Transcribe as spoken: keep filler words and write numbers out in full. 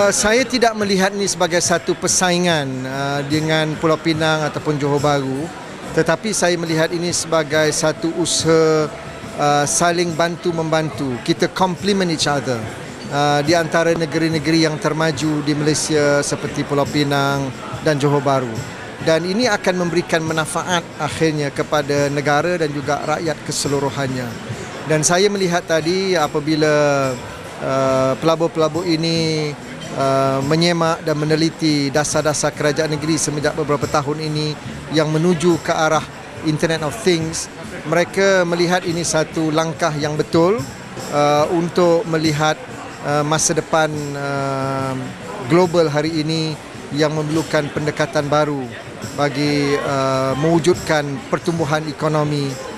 Uh, saya tidak melihat ini sebagai satu persaingan uh, dengan Pulau Pinang ataupun Johor Bahru, tetapi saya melihat ini sebagai satu usaha uh, saling bantu-membantu. Kita complement each other uh, di antara negeri-negeri yang termaju di Malaysia seperti Pulau Pinang dan Johor Bahru. Dan ini akan memberikan manfaat akhirnya kepada negara dan juga rakyat keseluruhannya. Dan saya melihat tadi apabila uh, pelabur-pelabur ini Uh, menyemak dan meneliti dasar-dasar kerajaan negeri semenjak beberapa tahun ini yang menuju ke arah Internet of Things, mereka melihat ini satu langkah yang betul uh, untuk melihat uh, masa depan uh, global hari ini yang memerlukan pendekatan baru bagi uh, mewujudkan pertumbuhan ekonomi